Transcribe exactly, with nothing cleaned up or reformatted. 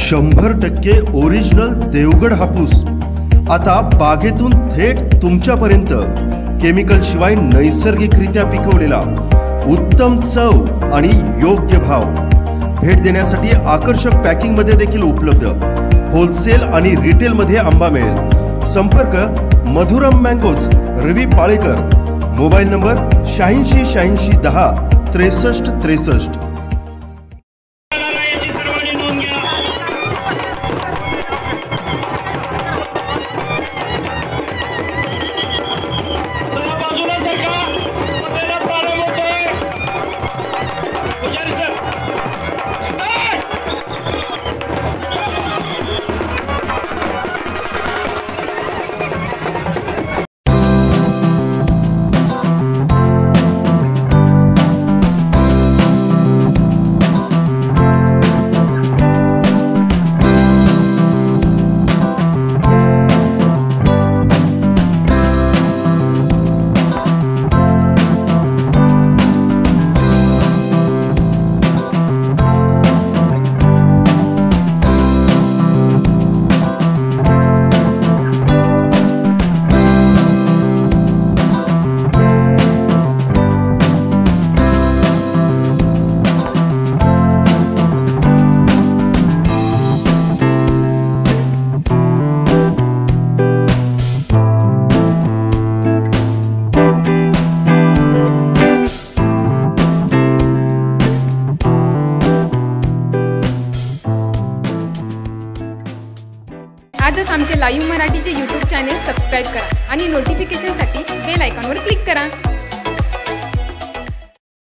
शंभर टक्के ओरिजिनल देवगड हापूस आता बागेतून थेट तुमच्यापर्यंत केमिकल शिवाय नैसर्गिकरित्या पिकवलेला, उत्तम चव आणि योग्य भाव। भेट देण्यासाठी आकर्षक पॅकिंग मध्ये देखील उपलब्ध। होलसेल आणि रिटेल मध्ये आंबा मिळेल। संपर्क Madhuram mangoes, Ravi Palekar. Mobile number शहाऐंशी शहाऐंशी दहा त्रेसष्ट त्रेसष्ट। आजच आमचे लाईव्ह मराठीचे यूट्यूब चॅनेल सबस्क्राईब करा आणि नोटिफिकेशनसाठी बेल आयकॉनवर क्लिक करा।